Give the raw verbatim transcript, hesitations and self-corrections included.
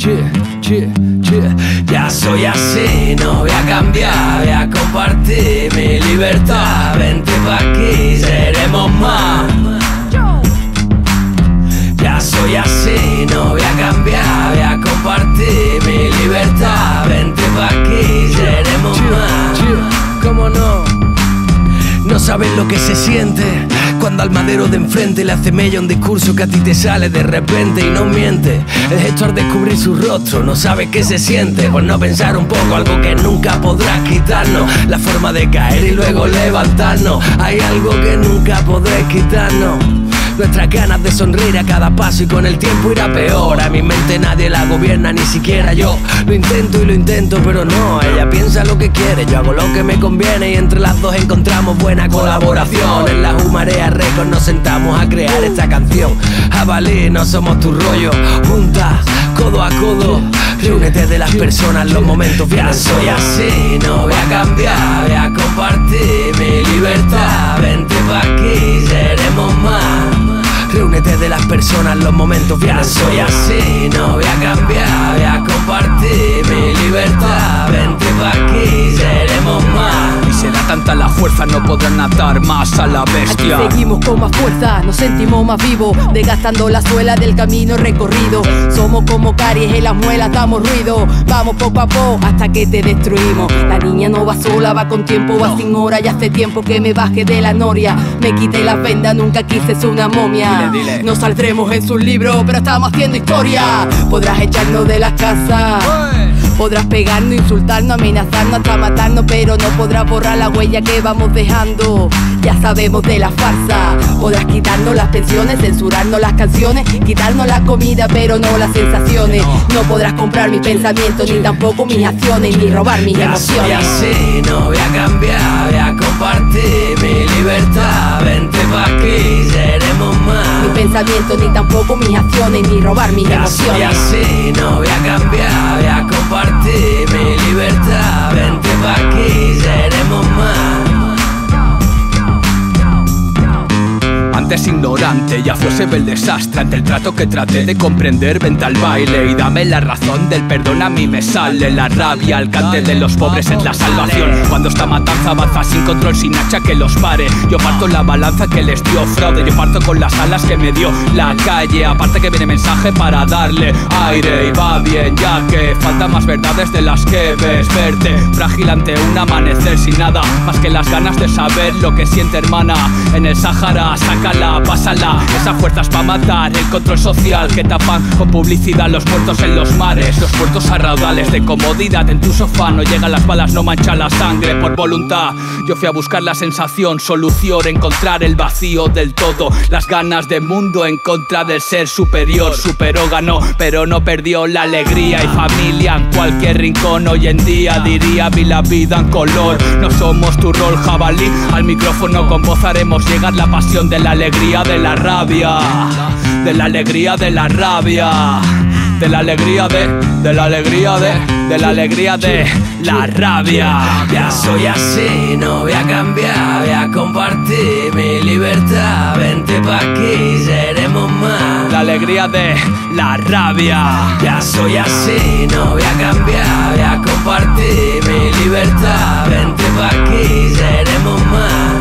che, che, che. Ya soy así, no voy a cambiar, voy a compartir mi libertad. Vente pa' aquí, seremos más. Ya soy así, no voy a cambiar, voy a compartir mi libertad. Vente pa' aquí, seremos más. ¿Cómo no? No sabes lo que se siente cuando al madero de enfrente le hace mella un discurso que a ti te sale de repente y no miente. El gesto al descubrir su rostro, no sabes qué se siente por no pensar un poco algo que nunca podrás quitarnos. La forma de caer y luego levantarnos. Hay algo que nunca podrás quitarnos. Nuestras ganas de sonreír a cada paso y con el tiempo irá peor. A mi mente nadie la gobierna, ni siquiera yo. Lo intento y lo intento, pero no. Ella piensa lo que quiere, yo hago lo que me conviene. Y entre las dos encontramos buena colaboración. En la Humarea Records nos sentamos a crear esta canción. Jabalí, no somos tu rollo. Juntas, codo a codo, reúnete de las personas, los momentos vienen solos. Soy así, no voy a cambiar, voy a compartir mi libertad. Vente pa' aquí, seremos más. Reúnete de las personas, los momentos vienen solos. Soy así, no voy a cambiar, voy a compartir mi libertad. Vente pa' aquí, seremos más. Y será tanta la fuerza, no podrán atar más a la bestia. Aquí seguimos con más fuerza, nos sentimos más vivos, desgastando la suela del camino recorrido. Somos como caries en las muelas, damos ruido. Vamos poco a poco hasta que te destruimos. La niña no va sola, va con tiempo, va sin hora. Y hace tiempo que me bajé de la noria, me quité las vendas, nunca quise ser una momia. Dile, dile. No saldremos en sus libros, pero estamos haciendo historia. Podrás echarnos de las casas, podrás pegarnos, insultarnos, amenazarnos, hasta matarnos, pero no podrás borrar la huella que vamos dejando. Ya sabemos de la farsa. Podrás quitarnos las pensiones, censurarnos las canciones, quitarnos la comida, pero no las sensaciones. No podrás comprar mis pensamientos, ni tampoco mis acciones, ni robar mis ya emociones. Soy así, no voy a cambiar, voy a compartir mi libertad. Vente pa' aquí, seremos más. Mis pensamientos, ni tampoco mis acciones, ni robar mis ya soy emociones. así, no voy a cambiar, voy a compartir mi libertad. Vente pa' aquí, seremos más. Antes ignorante, ya fuese el desastre. Ante el trato que traté de comprender, vente al baile y dame la razón del perdón. A mí me sale la rabia, el cante de los pobres es la salvación. Cuando esta matanza avanza sin control, sin hacha que los pare, yo parto la balanza que les dio fraude. Yo parto con las alas que me dio la calle. Aparte que viene mensaje para darle aire. Y va bien, ya que faltan más verdades de las que ves. Verte frágil ante un amanecer sin nada más que las ganas de saber lo que siente hermana. En el Sahara, sácala, pásala. Esas fuerzas pa' matar, el control social que tapan con publicidad los muertos en los mares. Los puertos a raudales de comodidad. En tu sofá no llegan las balas, no manchan la sangre por voluntad. Yo fui a buscar la sensación, solución, encontrar el vacío del todo. Las ganas de mundo en contra del ser superior. Superó, ganó, pero no perdió la alegría y familia en cualquier rincón. Hoy en día diría, vi la vida en color. No somos tu rol, jabalí. Al micrófono con voz haremos llegar la pasión de la alegría, de la rabia. De la alegría, de la rabia. De la alegría de, de la alegría de, de la alegría de la rabia. Ya soy así, no voy a cambiar, voy a compartir mi libertad. Vente pa' aquí, seremos más. La alegría de la rabia. Ya soy así, no voy a cambiar, voy a compartir mi libertad. Vente pa' aquí, seremos más.